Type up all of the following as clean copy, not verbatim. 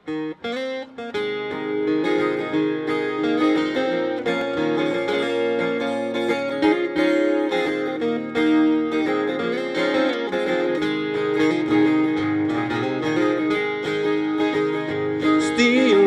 Steel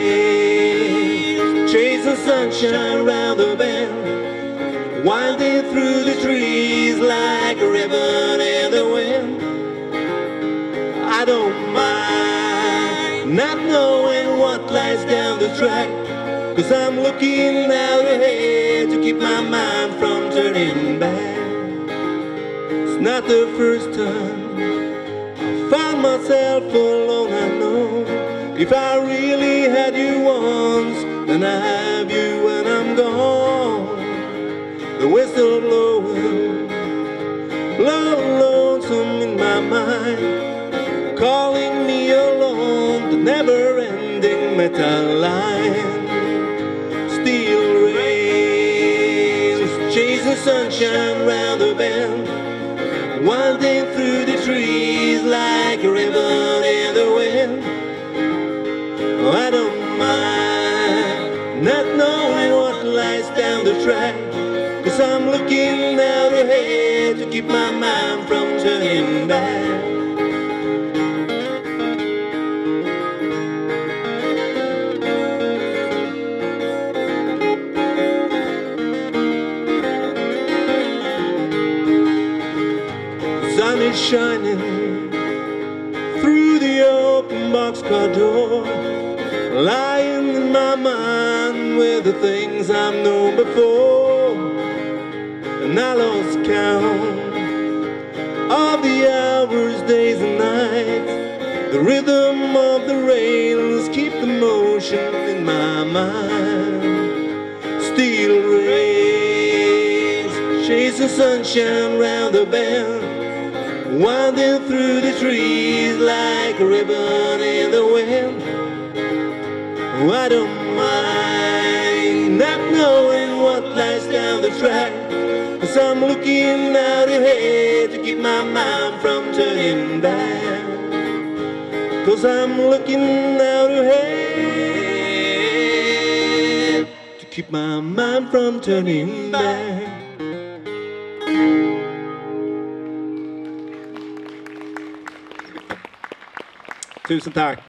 rays chasing sunshine round the bend, winding through the trees like a ribbon in the wind. I don't mind not knowing what lies down the track, 'cause I'm looking out ahead to keep my mind from turning back. It's not the first time I found myself alone, I know. If I really had you once, then I have you when I'm gone. The whistle blowing, lonesome in my mind, calling me along the never-ending metal line. Steel rays chasing sunshine round the bend, winding through the trees like a ribbon in the wind. I don't mind not knowing what lies down the track, 'cause I'm looking out ahead to keep my mind from turning back. The sun is shining through the open boxcar door, lying in my mind with the things I've known before. And I lost count of the hours, days and nights. The rhythm of the rails keep the motion in my mind. Steel rays chasing sunshine round the bend, winding through the trees like a ribbon in the wind. I don't mind not knowing what lies down the track, 'cause I'm looking out ahead to keep my mind from turning back. 'Cause I'm looking out ahead to keep my mind from turning back. Tusen tack.